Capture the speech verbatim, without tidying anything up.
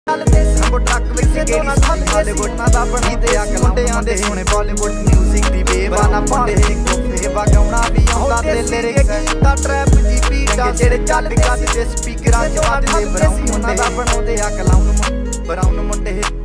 ਸੰਬੋ truck ਵਿੱਚ ਕਿਹੜੀ ਸਾਲੀ ਹਾਲੀਵੁੱਡ ਨਾ ਦਾ ਬਣੀ ਤੇ ਅਕਲ ਮੁੰਡਿਆਂ ਦੇ ਸੋਹਣੇ ਬਾਲੀਵੁੱਡ ਮਿਊਜ਼ਿਕ ਦੀ ਬੇਵਾਨਾ ਮੁੰਡੇ ਕੋਫੇ ਵਗਾਉਣਾ ਵੀ ਆਉਂਦਾ ਤੇ ਲਿਰਿਕਸ ਦਾ ਟਰੈਪ ਦੀ ਬੀਟਾਂ ਜਿਹੜੇ ਚੱਲਦੇ ਕੱਦ ਦੇ ਸਪੀਕਰਾਂ ਚ ਵੱਜਦੇ ਬਰਾਉਨ ਉਹਨਾਂ ਦਾ ਬਣਾਉਂਦੇ ਆ ਕਲਾਉਨ ਬਰਾਉਨ ਮੁੰਡੇ